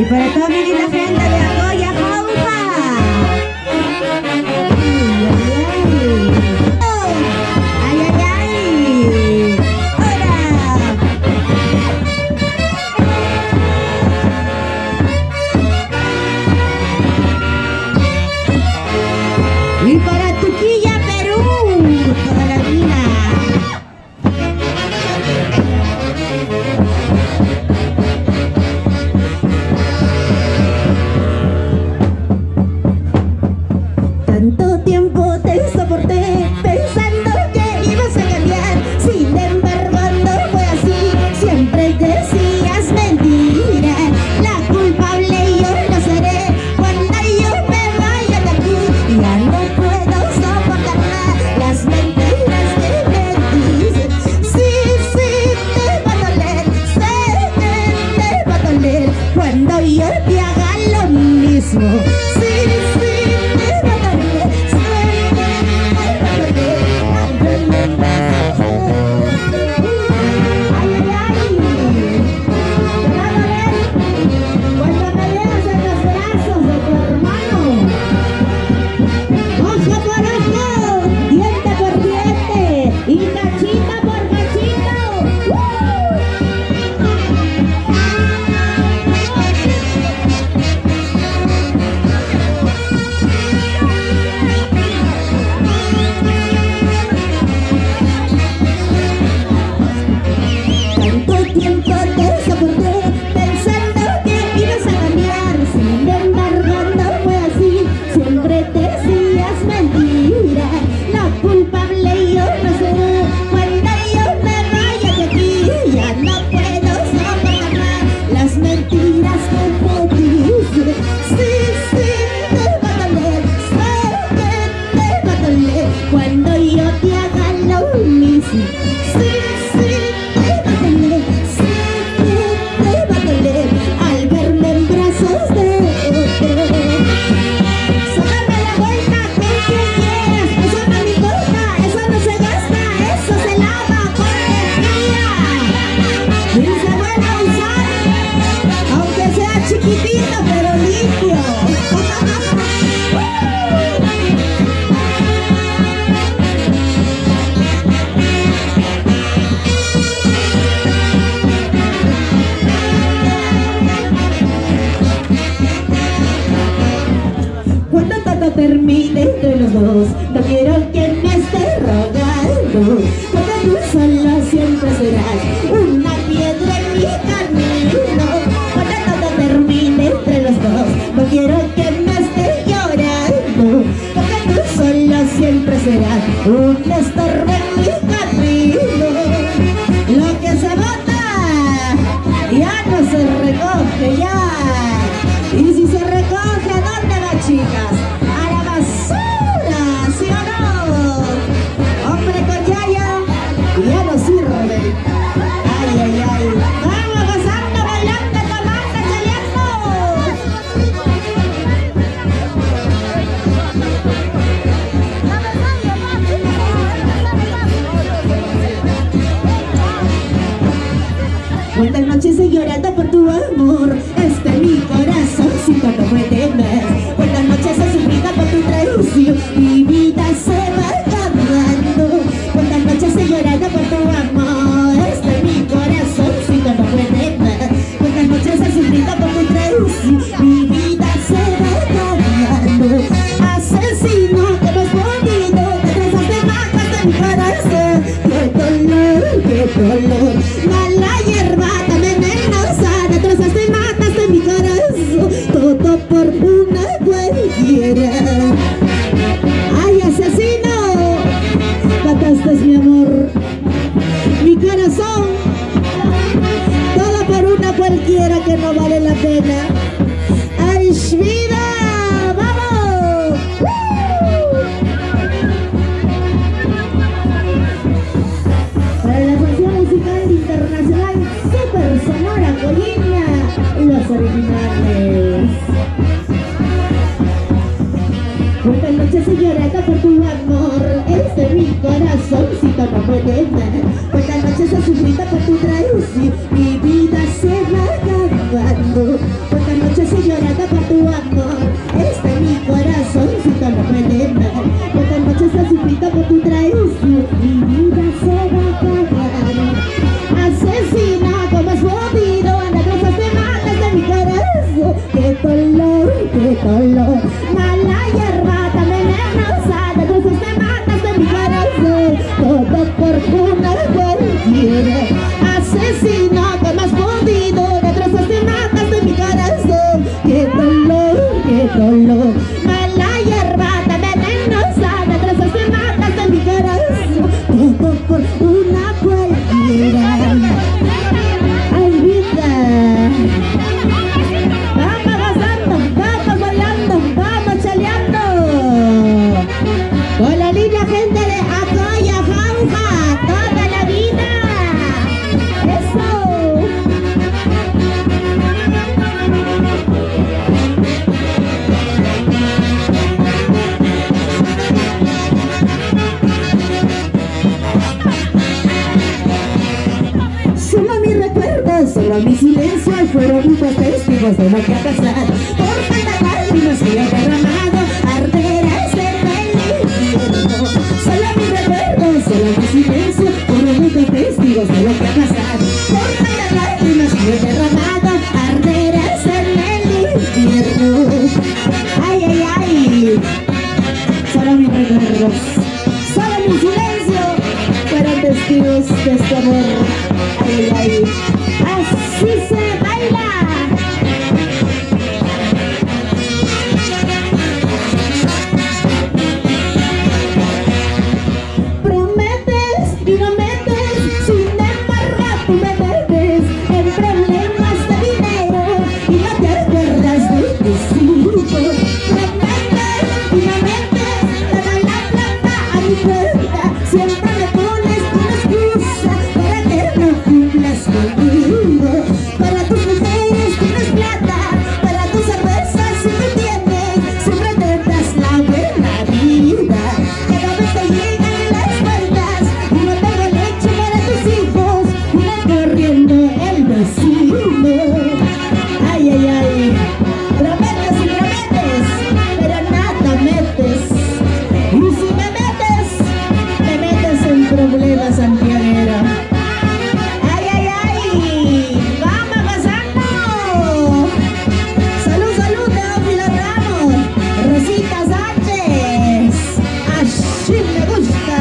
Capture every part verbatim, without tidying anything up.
Y para toda mi linda gente de Agoya, Jauja. Ay, ay, ay. Hola. Y para Tuquilla, Perú, toda la vida. Tanto tiempo te soporté pensando que ibas a cambiar. Sin embargo no fue así, siempre decías mentira. La culpable yo no seré cuando yo me vaya de aquí. Ya no puedo soportar más las mentiras que me dices. Sí, sí, te va a doler, sé que te va a doler cuando yo te haga lo mismo. Sí, sí. Termine entre los dos, no quiero que me esté rogando, porque tú solo siempre serás una piedra en mi camino. Cuando todo termine entre los dos, no quiero que me esté llorando, porque tú solo siempre serás un estorbo en mi camino. Lo que se bota ya no se recoge ya, y si se recoge, ¿a dónde va, chicas? Ya no sirve. Ay, ay, ay. Vamos gozando, bailando, tomando, chaleando. Cuántas noches he llorado por tu amor, este mi corazoncito no puede más. Cuántas noches he sufrido por tu traición, mi vida se va acabando. Cuántas noches he llorado por tu amor, este mi corazoncito no puede más. Cuántas noches he sufrido por tu traición, mi vida se va acabando. Asesino que me has ponido, detrás de matas de mi corazón. Qué dolor, qué dolor, mala hierba tan venenosa, detrás de matas de mi corazón. Todo por una cualquiera. Ay, asesino, mataste mi amor, mi corazón, todo por una cualquiera que no vale la pena. ¡Ay, vida! ¡Vamos! ¡Uh! Para la función musical internacional Super Sonora Coyiña, los originales. Cuántas noches he llorado por tu amor, este mi corazoncito no puede más. Cuántas noches he sufrido por tu traición, mi vida se va acabando. Cuántas noches recuerdos, solo mi silencio y fueron muchos testigos de lo que ha pasado. Por tantas lágrimas que he derramado, arderás en el infierno. Solo mis recuerdos, solo mi silencio, fueron muchos testigos de lo que ha pasado. Por tantas lágrimas que he derramado, arderás en el infierno. Ay, ay, ay. Solo mis recuerdos, solo mi silencio, fueron testigos de este amor. Ay, ay, así se baila. Prometes y no metes, sin embargo tú me metes en problemas de dinero y no te acuerdas de tus hijos. Prometes y no metes toda la plata a mi cuenta, siempre me pones una excusa para que no cumplas conmigo. Para tus mujeres tienes plata, para tus cervezas si tú tienes, siempre te das la buena vida. Cada vez te llegan las cuentas y no tengo leche para tus hijos, viene corriendo el vecino. Ay, ay, ay. Prometes y prometes, pero nada metes. Y si me metes, me metes en problemas, santiaguera. Ay, ay, ay, vamos pasando. Salud, salud, Teófilo Ramos, Rosita Sánchez, así me gusta.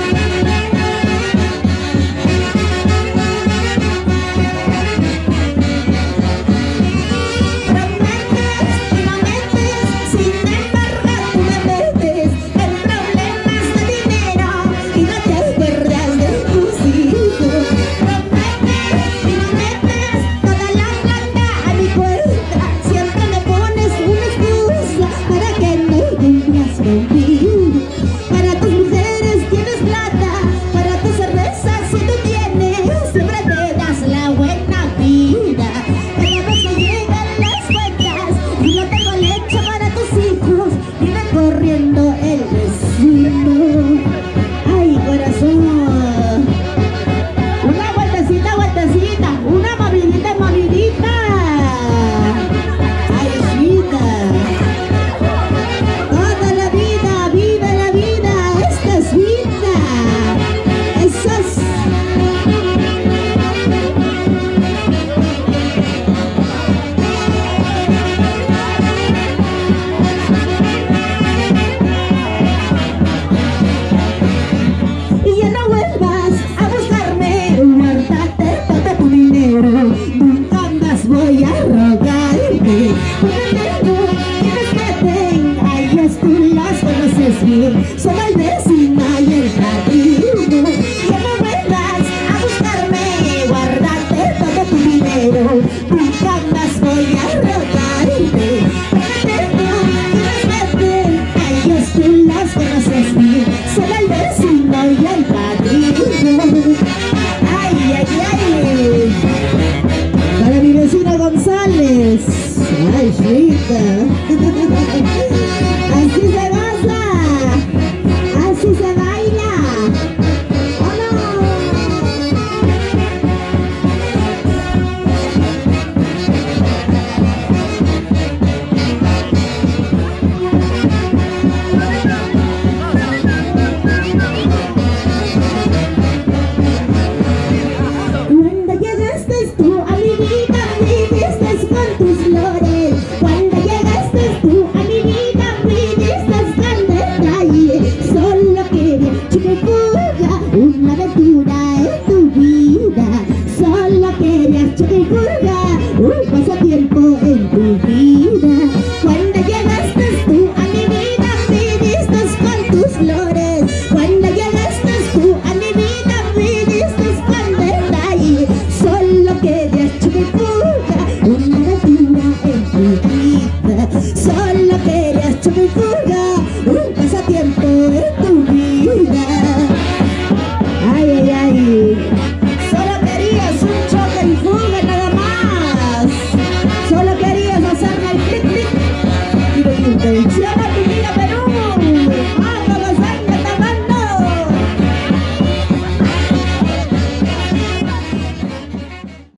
Prometes y no metes, sin embargo tú me metes en problemas de dinero y no te acuerdas de tus hijos. Prometes y no metes toda la plata a mi cuenta, siempre me pones una excusa para que no cumplas conmigo. Para tus mujeres tienes plata, para tus cervezas si tú tienes, siempre te das la buena vida. Cada vez que llegan las cuentas y no tengo leche para tus hijos, viene corriendo el vecino. Ay, corazón. Una vueltecita, vueltecita, una movidita, movidita. Ay, chica. Toda la vida, vive la vida, esta es vida. Eso es. Y ya no vuelvas a buscarme, guárdate todo tu dinero, nunca más voy a rogarte. Prometo quieres que tenga, ellas tú las conoces bien, son el vecino y el padrino. Ya no vuelvas a buscarme, guárdate todo tu dinero, nunca más voy a rogarte. Prometo quieres que tenga, ellas tú las conoces bien, son el vecino y el padrino. Ay, ay, ay. Para mi vecino González. Ay, chica. Así se goza, así se baila. ¡Oh, no! Cuando llegaste tú a mi vida, viniste con tus flores. Cuando llegaste tú a mi vida, viniste con detalle. Solo quería chiquipurga, una aventura en tu vida. Solo querías chiquipurga, una